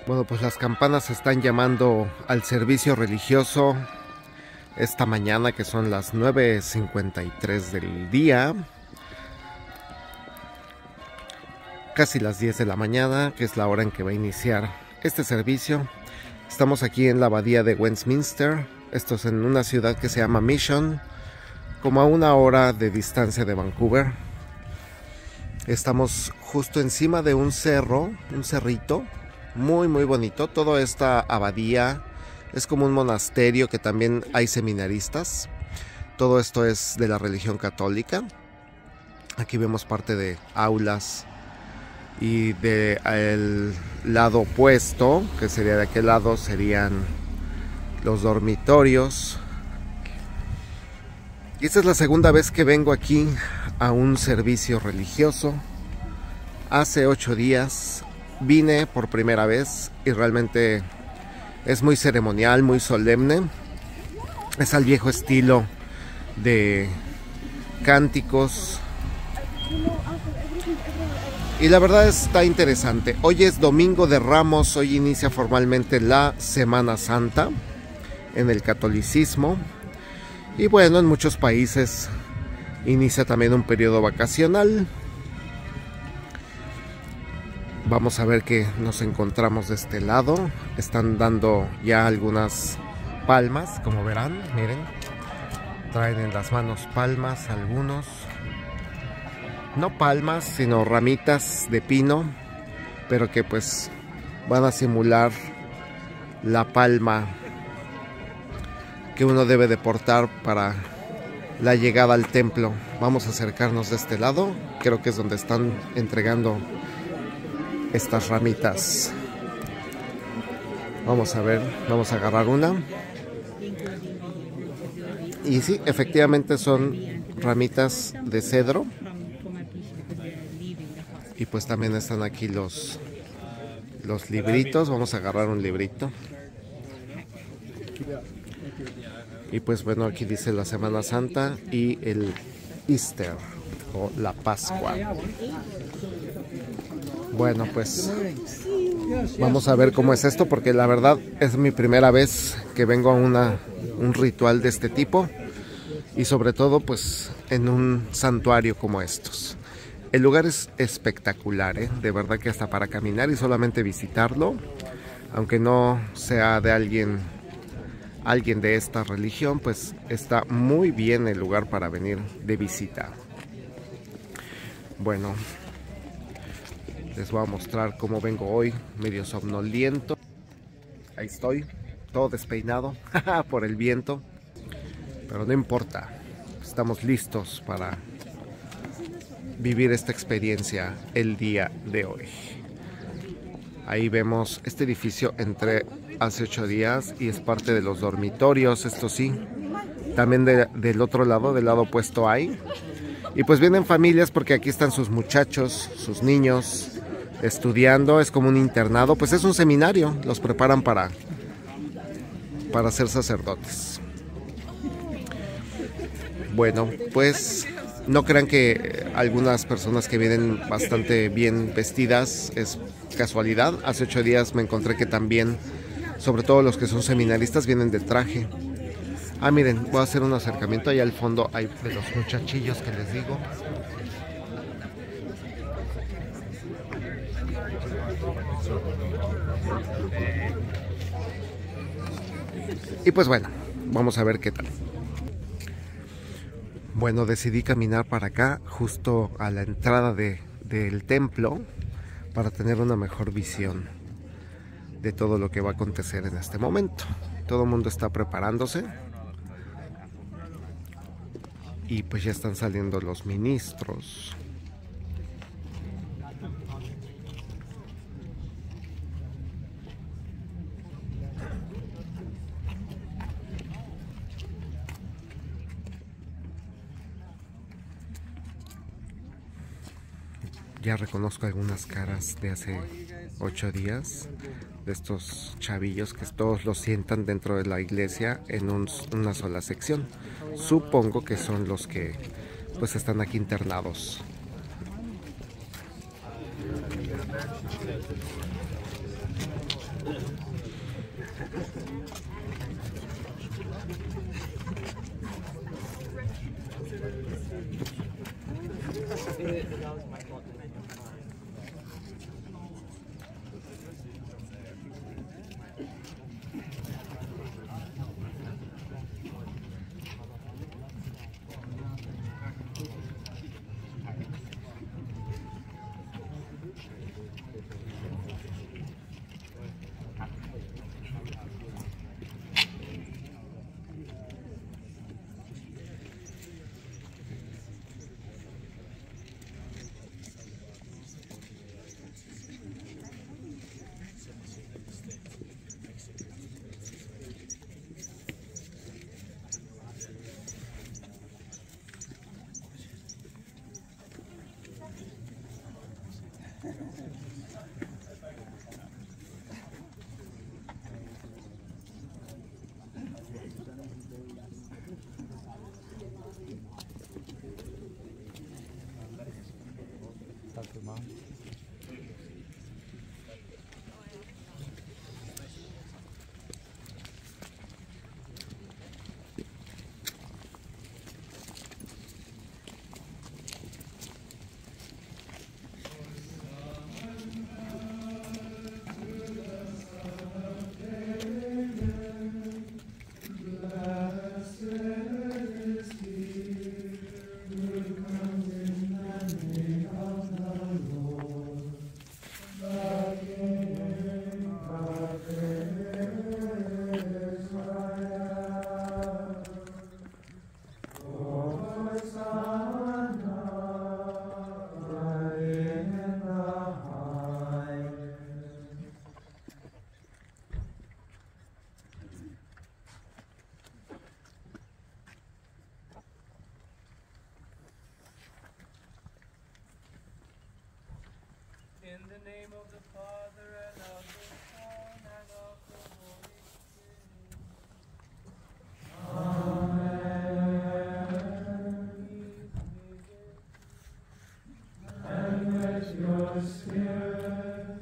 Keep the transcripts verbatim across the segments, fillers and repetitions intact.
Bueno, pues las campanas están llamando al servicio religioso esta mañana, que son las nueve cincuenta y tres del día. Casi las diez de la mañana, que es la hora en que va a iniciar este servicio. Estamos aquí en la abadía de Westminster. Esto es en una ciudad que se llama Mission, como a una hora de distancia de Vancouver. Estamos justo encima de un cerro, un cerrito, muy muy bonito. Toda esta abadía es como un monasterio que también hay seminaristas. Todo esto es de la religión católica. Aquí vemos parte de aulas. Y del lado opuesto, que sería de aquel lado, serían los dormitorios. Y esta es la segunda vez que vengo aquí a un servicio religioso. Hace ocho días vine por primera vez y realmente es muy ceremonial, muy solemne. Es al viejo estilo de cánticos. Y la verdad está interesante. Hoy es Domingo de Ramos, hoy inicia formalmente la Semana Santa en el catolicismo. Y bueno, en muchos países inicia también un periodo vacacional. Vamos a ver qué nos encontramos de este lado. Están dando ya algunas palmas, como verán, miren. Traen en las manos palmas algunos. No palmas, sino ramitas de pino, pero que pues van a simular la palma que uno debe de portar para la llegada al templo. Vamos a acercarnos de este lado, creo que es donde están entregando estas ramitas. Vamos a ver, vamos a agarrar una. Y sí, efectivamente son ramitas de cedro. Y pues también están aquí los, los libritos. Vamos a agarrar un librito. Y pues bueno, aquí dice la Semana Santa y el Easter o la Pascua. Bueno, pues vamos a ver cómo es esto, porque la verdad es mi primera vez que vengo a una, un ritual de este tipo. Y sobre todo pues en un santuario como estos. El lugar es espectacular, ¿eh? De verdad que hasta para caminar y solamente visitarlo, aunque no sea de alguien, alguien de esta religión, pues está muy bien el lugar para venir de visita. Bueno, les voy a mostrar cómo vengo hoy, medio somnoliento. Ahí estoy, todo despeinado por el viento, pero no importa, estamos listos para vivir esta experiencia el día de hoy. Ahí vemos este edificio, entré hace ocho días y es parte de los dormitorios, esto sí. También de, del otro lado, del lado opuesto hay. Y pues vienen familias porque aquí están sus muchachos, sus niños estudiando. Es como un internado, pues es un seminario, los preparan para, para ser sacerdotes. Bueno, pues no crean que algunas personas que vienen bastante bien vestidas es casualidad. Hace ocho días me encontré que también, sobre todo los que son seminaristas, vienen de traje. Ah, miren, voy a hacer un acercamiento. Allá al fondo hay de los muchachillos que les digo. Y pues bueno, vamos a ver qué tal. Bueno, decidí caminar para acá, justo a la entrada de, del templo, para tener una mejor visión de todo lo que va a acontecer en este momento. Todo el mundo está preparándose. Y pues ya están saliendo los ministros. Ya reconozco algunas caras de hace ocho días, de estos chavillos que todos los sientan dentro de la iglesia en un, una sola sección. Supongo que son los que pues están aquí internados. In the name of the Father, and of the Son, and of the Holy Spirit. Amen. And let your spirit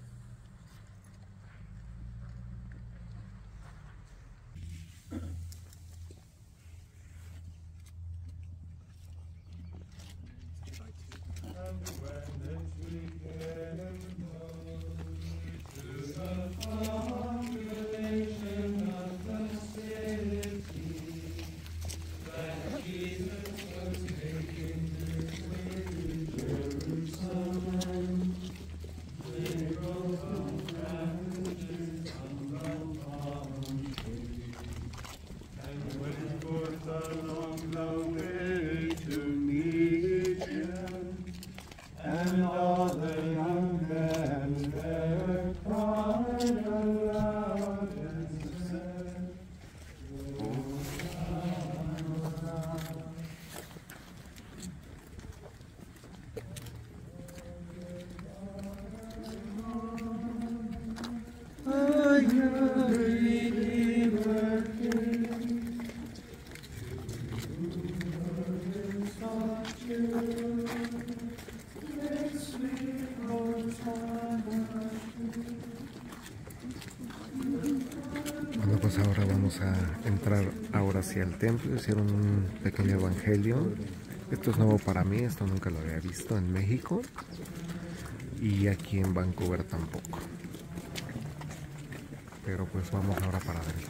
Bueno, pues ahora vamos a entrar ahora hacia el templo. Hicieron un pequeño evangelio. Esto es nuevo para mí, esto nunca lo había visto en México y aquí en Vancouver tampoco. Pero pues vamos ahora para adentro.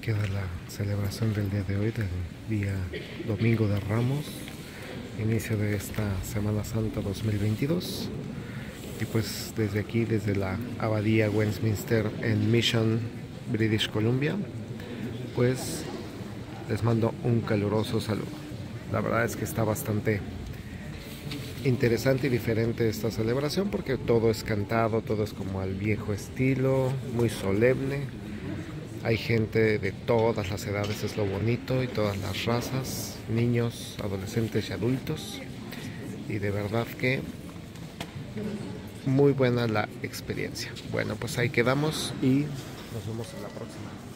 queda la celebración del día de hoy, del día Domingo de Ramos, inicio de esta Semana Santa dos mil veintidós. Y pues desde aquí, desde la Abadía Westminster en Mission, British Columbia, pues les mando un caluroso saludo. La verdad es que está bastante interesante y diferente esta celebración porque todo es cantado, todo es como al viejo estilo, muy solemne. Hay gente de todas las edades, es lo bonito, y todas las razas, niños, adolescentes y adultos. Y de verdad que muy buena la experiencia. Bueno, pues ahí quedamos y nos vemos en la próxima.